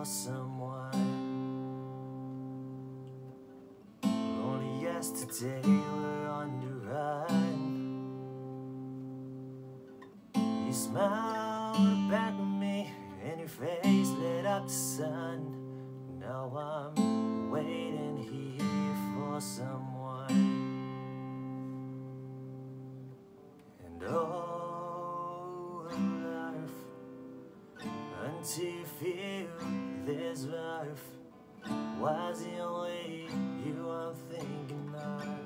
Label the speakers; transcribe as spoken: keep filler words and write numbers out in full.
Speaker 1: for someone. Only yesterday we're on the run. You smiled back at me and your face lit up the sun. Now I'm waiting here for someone. And oh, life, until you feel there's life, why's the only you I'm thinking of?